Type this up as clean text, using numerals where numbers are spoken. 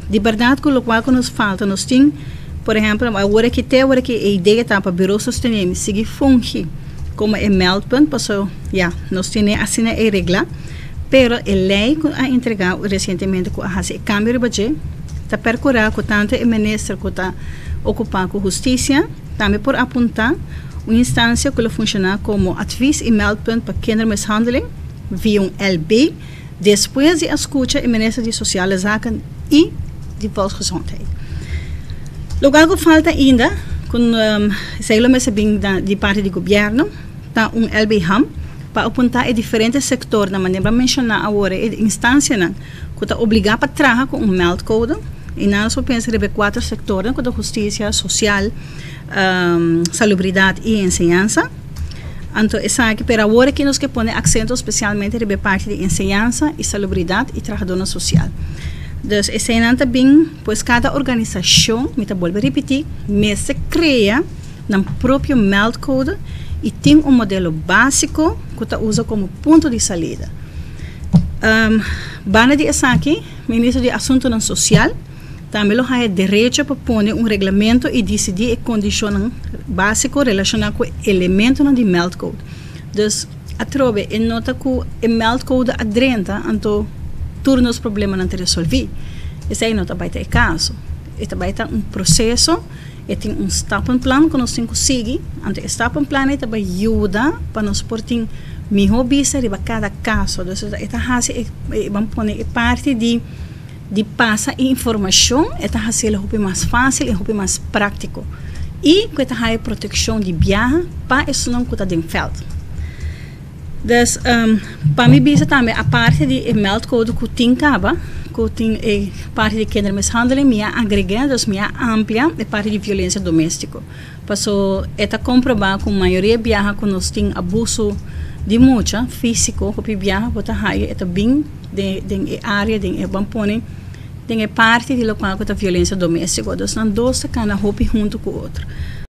de verdade que o que nos falta, nós temos, por exemplo, agora que a ideia está para o Bureau Sustentabilidade seguir funcionando como é meldpunt, passou, nós temos assim a regra, pero a lei que a entregado recentemente com a Câmara de Budget, está percorrer com tanto o ministro que está ocupado com justiça, também por apontar uma instância que funciona como advies e meldpunt para kindermishandeling via um LB, depois de escuta o ministro de Sociale Zaken e de Volksgezondheid. Lugar que falta ainda, quando saímos de parte do governo, está um LB-HAM para apontar em diferentes setores, na maneira de mencionar agora, a instância que está obrigada para trabalhar com um meldcode, e nós pensamos em 4 setores, como a justiça, social, salubridade e ensinança. Então, essa aqui, para agora que nós que põe acento especialmente na parte de ensinança e salubridade e trabalhadora social. Então, essa é também, pois cada organização, me vou repetir, se cria no próprio meldcode e tem um modelo básico que está usa como ponto de saída. Bana de essa aqui, ministro de Assuntos Social, também tem direito para pôr um regulamento e decidir condições básicas relacionadas com elementos do meldcode. Então, a trobe é nota que o meldcode adrenta, então, turnos problemas não te resolver. Esse aí não vai ter caso. Este vai ter um processo, e tem um step plan que nós temos que seguir. Então, o step plan vai ajudar para nós portar melhor vista de cada caso. Então, vamos pôr parte de passar informação, esta é o mais fácil e o mais prático. E que esta é a proteção de viagem para isso não custa de feld. Então, para mim, bisa também a parte de meldcode que tem caba, que tem parte de kindermishandeling, minha agregada, minha ampla, e parte de violência doméstica. Passou, esta comprovar com a maioria de viagens que nós temos abuso de muita físico, que viaja para a área, é bem de área, de bampone, tem parte de local que a violência doméstica, então, não dois cada roupa junto com o outro.